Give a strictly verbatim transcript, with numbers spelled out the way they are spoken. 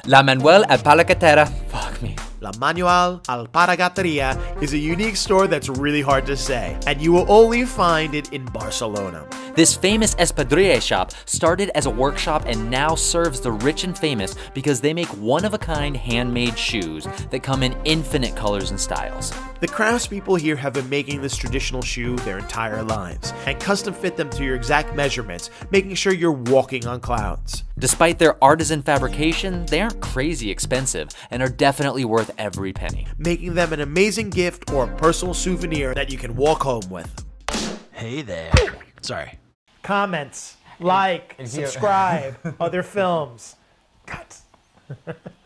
La Manual Alpargatera, fuck me. La Manual Alpargatera is a unique store that's really hard to say, and you will only find it in Barcelona. This famous Espadrille shop started as a workshop and now serves the rich and famous because they make one-of-a-kind handmade shoes that come in infinite colors and styles. The craftspeople here have been making this traditional shoe their entire lives and custom fit them to your exact measurements, making sure you're walking on clouds. Despite their artisan fabrication, they aren't crazy expensive and are definitely worth every penny, making them an amazing gift or a personal souvenir that you can walk home with. Hey there. Sorry. Comments, like, subscribe, other films. Cut.